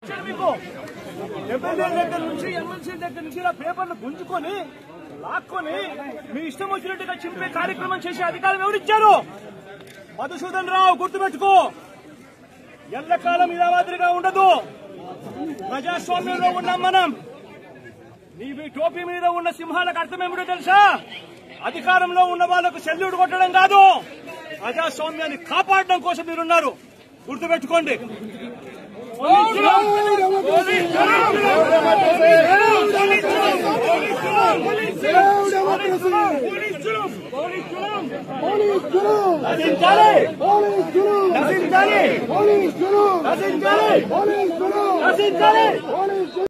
MLA దగ్గర నుంచి MLC దగ్గర నుంచి ఇలా పేపర్లు గుంజుకొని లాక్కొని మీ ఇష్టం వచ్చినట్టుగా చింపే కార్యక్రమం చేసే అధికారం ఎవరిచ్చారు? మధుసూదన్ రావు, గుర్తుపెట్టుకో. ఎల్లకాలం ఇలా మాదిరిగా ఉండదు. ప్రజాస్వామ్యంలో ఉన్నాం మనం. నీవి టోపీ మీద ఉన్న సింహాలకు అర్థం ఏమిటో తెలుసా? అధికారంలో ఉన్న వాళ్లకు సెల్యూట్ కొట్టడం కాదు, ప్రజాస్వామ్యాన్ని కాపాడడం కోసం మీరున్నారు. గుర్తుపెట్టుకోండి. నశించాలి.